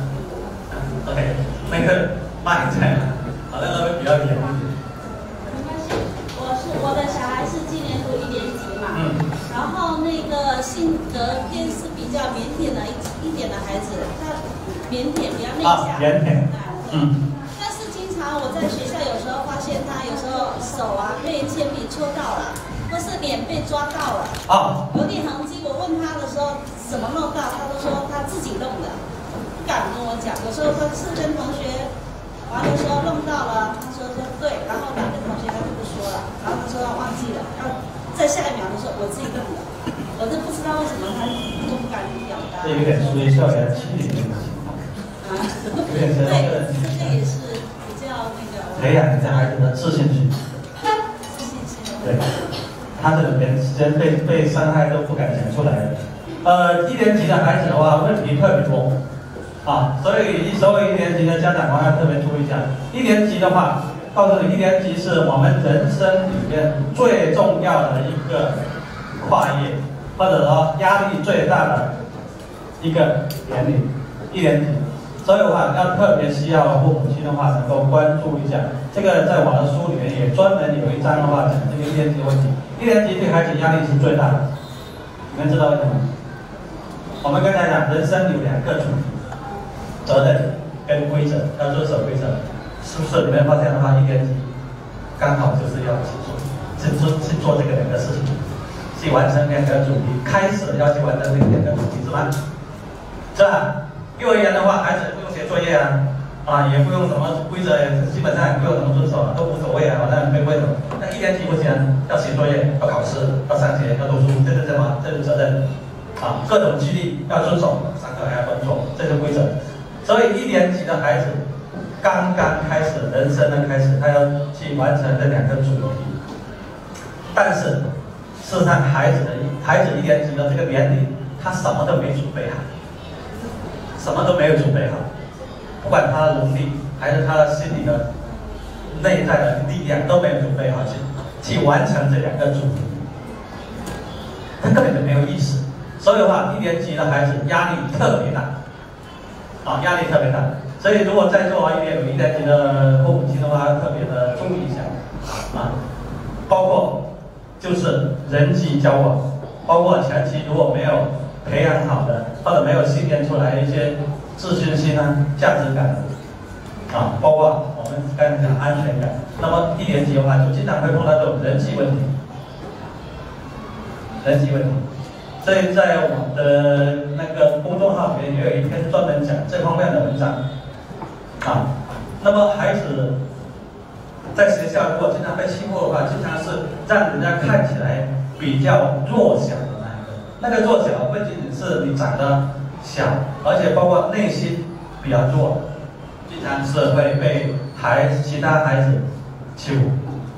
Speaker 1: ？OK， 那个骂你在哪？好像会比较严。
Speaker 5: 没关系，我的小孩是今年读1年级嘛。然后那个性格偏是比较腼腆的一点的孩子，他腼腆比较内向。
Speaker 1: 腼腆。
Speaker 5: 但是经常我在学校有时候发现他有时候手被铅笔戳到了，或是脸被抓到了。有点痕迹。我问他的时候怎么弄到，他都说他自己弄的，不敢跟我讲。有时候他是跟同学玩的时候弄到了，他说对，然后哪个同学他就不说了，然后他说他忘记了，在下一秒的时候，我自己弄的，我都不知道为什么他都不敢表达。
Speaker 1: 这有点属于校园欺凌的情况。有点像
Speaker 5: 对，这也是比较那个。
Speaker 1: 培养这孩子的自信心。对，他这个连时间被伤害都不敢讲出来。1年级的孩子的话，问题特别多所以所有1年级的家长要特别注意一下。1年级的话。告诉你，1年级是我们人生里面最重要的一个跨越，或者说压力最大的一个年龄，1年级。所以的话，要特别需要父母亲的话能够关注一下。这个在我的书里面也专门有一章的话讲这个1年级的问题。1年级对孩子压力是最大的，你们知道为什么？我们刚才讲人生有2个主题，责任跟规则，要遵守规则。是不是你们发现的话，1年级刚好就是要去做这个2个事情，去完成2个主题，开始要去完成这个2个主题，是吧？是吧？幼儿园的话，孩子不用写作业也不用什么规则，基本上也不用怎么遵守都无所谓反正没规则。那1年级不行，要写作业，要考试，要上学，要读书，这是什么？这是责任各种纪律要遵守，上课还要遵守，这是规则。所以1年级的孩子。刚刚开始人生的开始，他要去完成这2个主题，但是事实上孩子1年级的这个年龄，他什么都没准备好，什么都没有准备好，不管他的能力还是他的心理的内在的力量都没有准备好去完成这2个主题，他根本就没有意识。所以的话，1年级的孩子压力特别大，压力特别大。所以如果在座有1年级的父母亲的话，要特别的注意一下，包括就是人际交往，包括前期如果没有培养好的，或者没有训练出来一些自信心价值感包括我们刚才讲安全感，那么1年级的话就经常会碰到这种人际问题。所以在我的那个公众号里面也有一篇专门讲这方面的文章那么孩子在学校如果经常被欺负的话，经常是让人家看起来比较弱小的那个弱小不仅仅是你长得小，而且包括内心比较弱，经常是会被其他孩子欺负。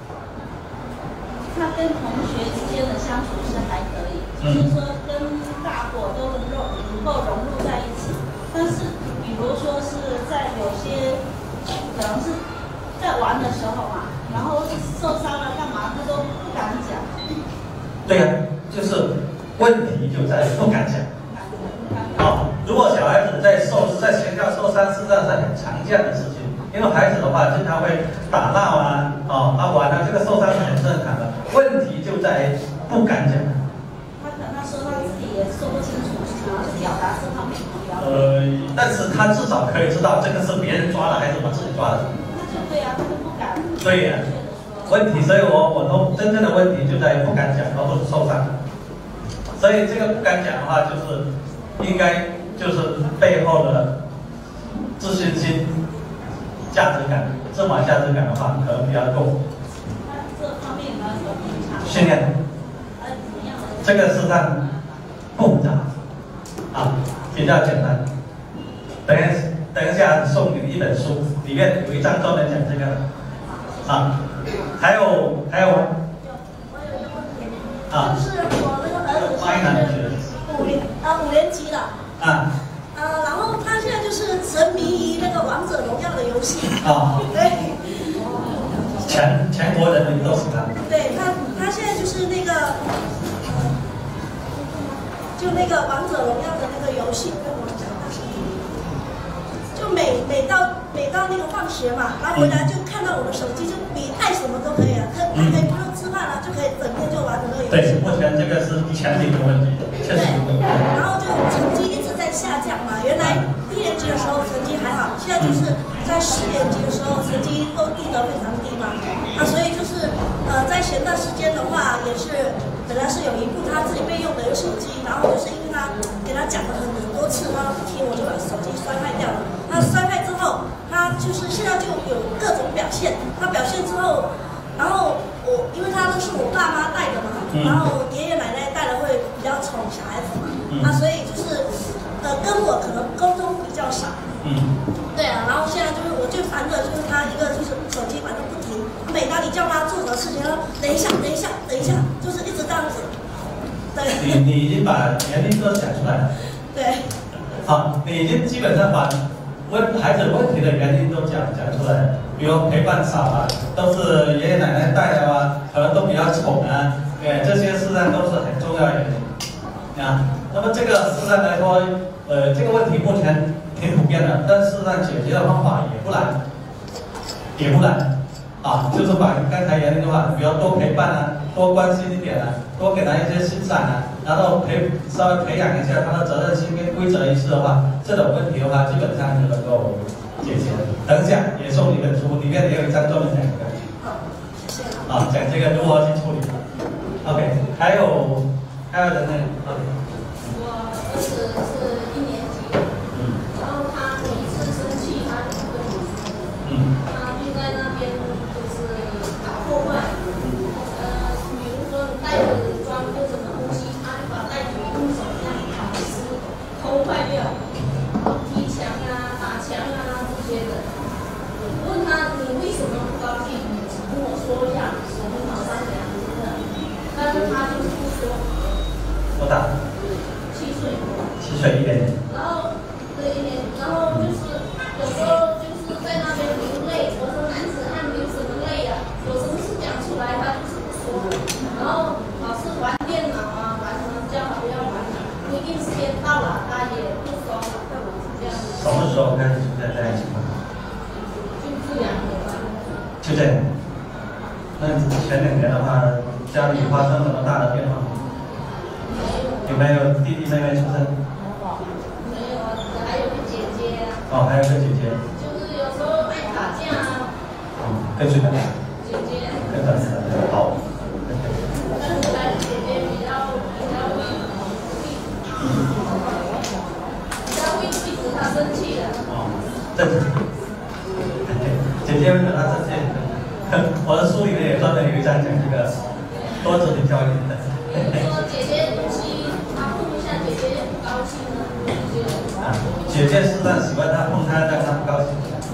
Speaker 5: 他跟同学之间的相处是还可以，就是说跟大伙都能够融入在一起。但是比如说是在有些可能是在玩的时候嘛，然后受伤了干嘛他都不敢讲。
Speaker 1: 对就是问题就在不敢讲。如果小孩子在学校受伤，实际上是很常见的事情。因为孩子的话经常会打闹玩这个受伤是很正常的。问题就在不敢讲。
Speaker 5: 他可能说他自己也说不清楚，主要是表达这方面比较。
Speaker 1: 但是他至少可以知道这个是别人抓的还是我自己抓的。
Speaker 5: 那就对他就不敢。
Speaker 1: 对问题，所以我说真正的问题就在不敢讲，而不是受伤。所以这个不敢讲的话，就是应该就是背后的自信心、价值感、自我价值感的话，可能比较够。
Speaker 5: 这方面呢有平常
Speaker 1: 训练。这个实际上不复杂比较简单。等一下送你一本书，里面有一章专门讲这个还有吗？
Speaker 4: 就是我那个儿子现在5年级了然后他现在就是沉迷于那个王者荣耀的游戏对，
Speaker 1: 全国人民都喜欢。
Speaker 4: 对他现在就是那个就那个王者荣耀的那个游戏，就每到那个放学嘛，然后回来就看到我的手机，就比爱什么都可以他可以不用吃饭就可以整天就玩那个游戏。
Speaker 1: 对，目前这个是前景的问题，确实。
Speaker 4: 然后就成绩一直在下降嘛，原来1年级的时候成绩还好，现在就是在4年级的时候成绩都低得非常低嘛。所以就是在前段时间的话，也是本来是有一部他自己备用的一个手机，然后就是因为他给他讲了很多次，他不听，我就把手机摔坏掉了。他摔坏之后，他就是现在就有各种表现。他表现之后，然后因为他都是我爸妈带的嘛，然后爷爷奶奶带的会比较宠小孩子嘛，所以就是跟我可能沟通比较少。对然后现在就是我最烦的就是他一个就是手机反正不停，每当你叫他做什么事情，他说等一下，就是一直这样子。对。
Speaker 1: 你已经把原因都讲出来了。
Speaker 4: 对。
Speaker 1: 你已经基本上把孩子问题的原因都讲出来了，比如陪伴少都是爷爷奶奶带的可能都比较宠这些事实上都是很重要的原因那么这个事实上来说，这个问题目前挺普遍的，但事实上解决的方法也不难，就是把刚才原因的话，比如多陪伴多关心一点多给他一些欣赏然后稍微培养一下他的责任心跟规则意识的话，这种问题的话，基本上就能够解决。等一下也送你一本书，里面也有一章专门讲这个。
Speaker 4: 谢谢。
Speaker 1: 讲这个如何去处理。OK， 还有人呢？
Speaker 3: 我儿子是1年级，然后他每一次生气，他就跟我说，他就在那边就是搞破坏。比如说你袋子装不怎么东西，他就把袋子用手这样抠坏掉，踢墙打墙这些的。我问他你为什么不高兴？你跟我说一下，我们马上怎样的。但是他就是不说。
Speaker 1: 多大
Speaker 3: ？7岁。
Speaker 1: 7岁1年。
Speaker 3: 然后对1年，然后就是有时候就是在那边流泪，我说男子汉流什么定时间到了，他也不收了，这样子。
Speaker 1: 什么时候开始出现这样情况？
Speaker 3: 就2年吧。
Speaker 1: 就这样。那前2年的话，家里发生什么大的变化吗？有没有弟弟妹妹出生？
Speaker 3: 没有啊，还有个姐姐啊。
Speaker 1: 哦，还有个姐姐。
Speaker 3: 就是有时候爱打架啊。
Speaker 1: 跟谁打架？
Speaker 3: 姐姐。
Speaker 1: 跟谁打架？好。
Speaker 3: 但是还是姐姐比较会阻止他生气的。
Speaker 1: 正常。姐姐会惹他生气。我的书里面也专门有一章讲这个多子女教育的。
Speaker 3: 说姐姐东西，他碰一下姐姐不高兴了，
Speaker 1: 姐姐适当喜欢他碰他，让他不高兴。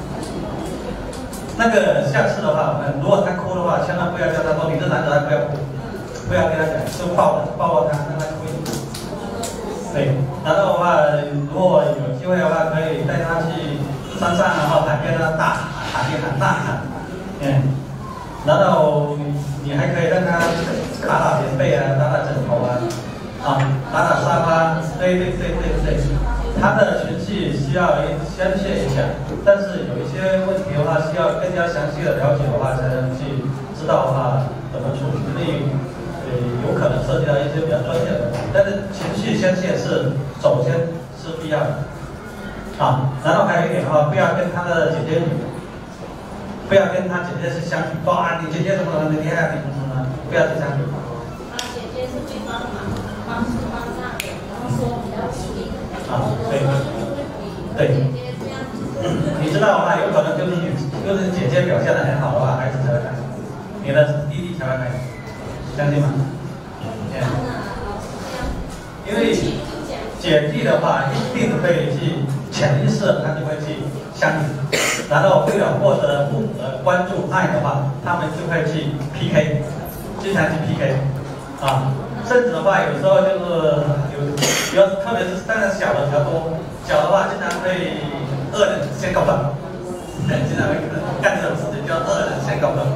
Speaker 1: 那个下次的话，如果他哭的话，千万不要叫他说你是男的，他不要哭，不要跟他讲，就抱他，让他哭一点。对，然后的话，如果有机会的话，可以带他去山上，然后海边啊大喊，然后你还可以让他打棉被啊，打枕头啊，打沙发，对，他的情绪需要宣泄一下，但是有一些问题的话，需要更加详细的了解的话，才能去知道的话怎么处理，因为有可能涉及到一些比较专业的问题，但是情绪宣泄是首先是必要的，然后还有一点的话，不要跟他的姐姐去相比，说你姐姐怎么你厉害，你怎么不要去相比。
Speaker 3: 他姐姐是会帮忙，帮那个，然后说比较细。对。你知道的话，有可能就是姐姐表现得很好的话，孩子才会开心，你的弟弟才会开心，相信吗？因为姐弟的话，一定会去潜意识，他就会去相比。然后为了获得父母的关注爱的话，他们就会去 PK， 经常去 PK， 甚至的话有时候就是特别是当然小的比较多，小的话经常会恶人先告状，经常会干这种事情叫恶人先告状。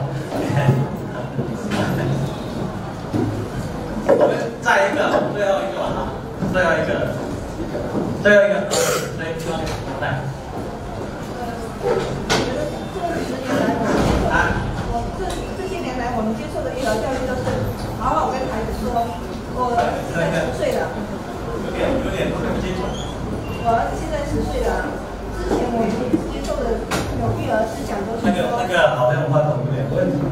Speaker 3: 我们再一个，最后一个，来。
Speaker 4: 这些年来，我们接受的医疗教育都是，然后我跟孩子说，我儿子现在10岁了，
Speaker 1: 有点不清楚。
Speaker 4: 我儿子现在10岁了，之前我们接受的有育儿思想都是说，
Speaker 1: 那个好像话筒有点问题。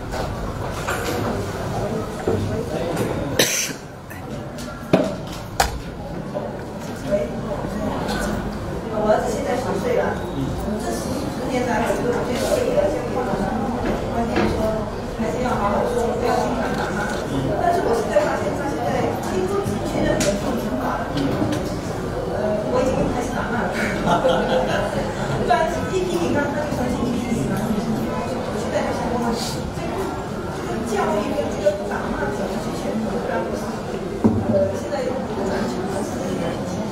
Speaker 4: 我儿子现在10岁了，这10年来，我就接受育儿教育，观点说还是要好好说，不要经常打骂。但是我现在发现，他现在听说确认我的处理方法了，我已经开始打骂了。不然一批评他，他就重新批评了。我现在就想问他，这个教育跟这个打骂怎么去权衡？不然不是，现在很难求，还是这个样子。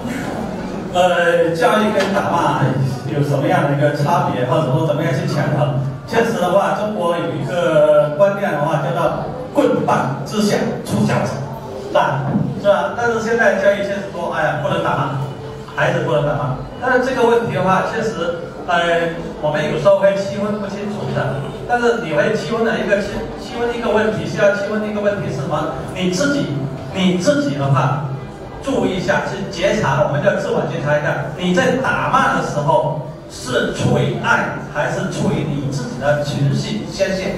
Speaker 1: 教育跟打骂有什么样的一个差别，或者说怎么样去权衡？确实的话，中国有一个观念的话，叫做“棍棒之下出孝子”，是吧？但是现在教育确实说，不能打骂，孩子不能打骂。但是这个问题的话，确实，我们有时候会区分不清楚的。但是你会区分一个问题，需要区分一个问题是什么？你自己的话。注意一下，去觉察，我们叫自我觉察一下，你在打骂的时候是出于爱，还是出于你自己的情绪宣泄？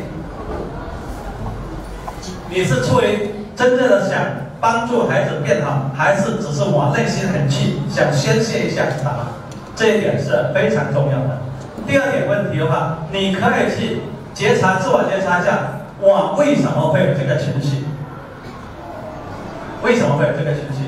Speaker 1: 你是出于真正的想帮助孩子变好，还是只是我内心很气，想宣泄一下打骂？这一点是非常重要的。第二点问题的话，你可以去觉察、自我觉察一下，我为什么会有这个情绪？为什么会有这个情绪？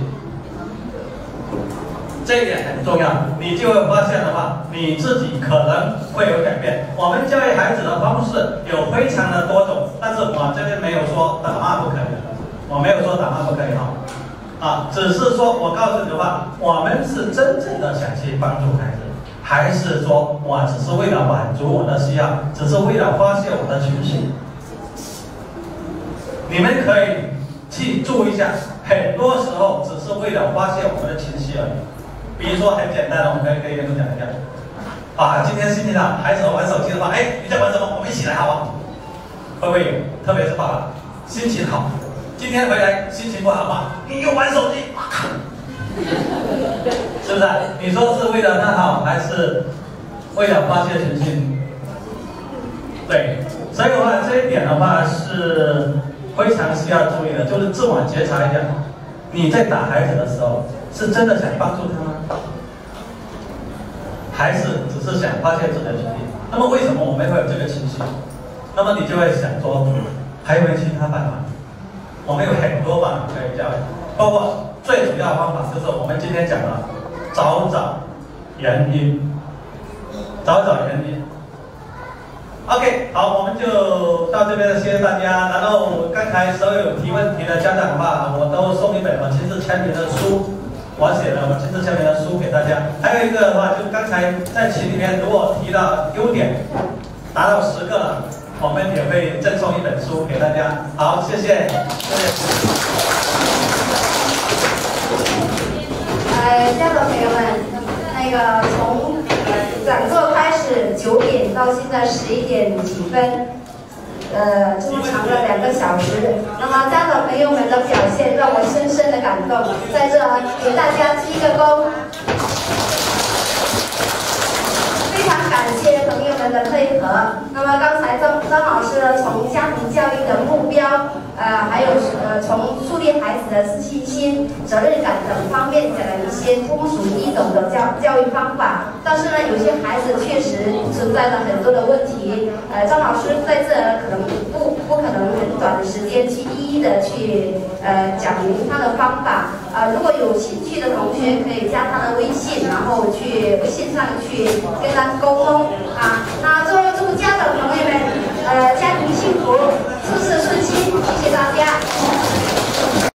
Speaker 1: 这一点很重要，你就会发现的话，你自己可能会有改变。我们教育孩子的方式有非常的多种，但是我这边没有说打骂不可以，我没有说打骂不可以只是说我告诉你的话，我们是真正的想去帮助孩子，还是说我只是为了满足我的需要，只是为了发泄我的情绪？你们可以去注意一下，很多时候只是为了发泄我们的情绪而已。比如说很简单的，我们可以跟你讲一下。今天心情好，孩子玩手机的话，你在玩什么？我们一起来好不好？会不会有？特别是爸爸，心情好，今天回来心情不好嘛，你又玩手机，是不是？你说是为了他好，还是为了发泄情绪？对，所以的话，这一点的话是非常需要注意的，就是自我觉察一下，你在打孩子的时候，是真的想帮助他吗？还是只是想发泄自己的情绪？那么为什么我们会有这个情绪？那么你就会想说，还有没有其他办法？我们有很多办法可以教，包括最主要的方法就是我们今天讲的，找原因。OK， 好，我们就到这边了，谢谢大家。然后刚才所有提问题的家长的话，我都送一本我亲自签名的书，我写的我亲自签名的书给大家。还有一个的话，就刚才在群里面如果提到优点，达到10个了，我们也会赠送一本书给大家。好，谢谢，
Speaker 6: 家长朋友们，从讲座开始9点到现在11点几分，这么长的2个小时，那么家长朋友们的表现让我深深的感动，在这给大家鞠个躬。非常感谢朋友们的配合。那么刚才张老师呢，从家庭教育的目标，还有从树立孩子的自信心、责任感等方面讲了一些通俗易懂的教育方法。但是呢，有些孩子确实存在了很多的问题。张老师在这可能不可能很短的时间去一一的去讲明他的方法。如果有兴趣的同学可以加他的微信，然后去微信上去跟他沟通